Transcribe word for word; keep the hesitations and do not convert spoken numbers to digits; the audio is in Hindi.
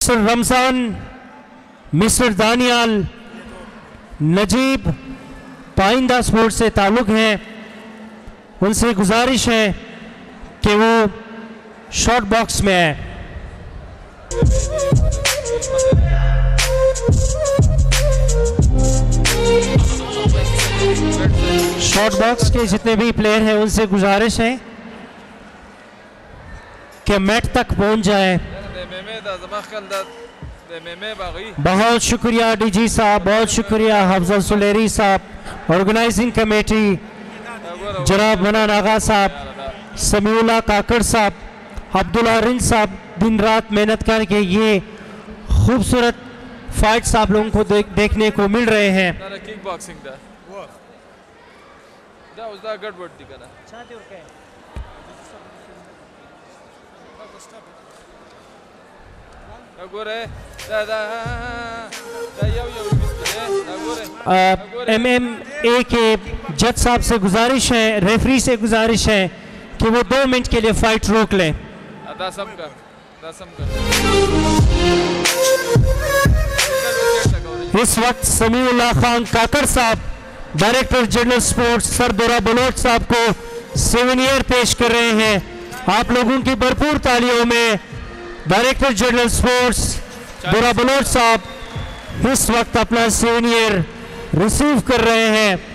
Mister Ramzan, mister Daniyal, Najeeb Painda sports से ताल्लुक़ हैं, उनसे गुजारिश है कि वो शॉर्ट बॉक्स में आए। शॉर्ट बॉक्स के जितने भी प्लेयर हैं उनसे गुजारिश है कि मैट तक पहुंच जाए। बहुत शुक्रिया डीजी साहब, बहुत शुक्रिया हफजल सुलेरी साहब, ऑर्गेनाइजिंग कमेटी जनाब मना नागा साहब, समीउल्लाह काकड़ साहब, अब्दुल्ला रिंद साहब, दिन रात मेहनत करके ये खूबसूरत फाइट्स आप लोगों को देख, देखने को मिल रहे हैं। एम एम ए के जज साहब से गुजारिश है, रेफरी से गुजारिश है कि वो दो मिनट के लिए फाइट रोक लें। इस वक्त Samiullah Khan Kakar sahab director general sports sir Dora Baloch sahab को सेवेनियर पेश कर रहे हैं। आप लोगों की भरपूर तालियों में director general sports Dora Baloch sahab इस वक्त अपना सेवेनियर रिसीव कर रहे हैं।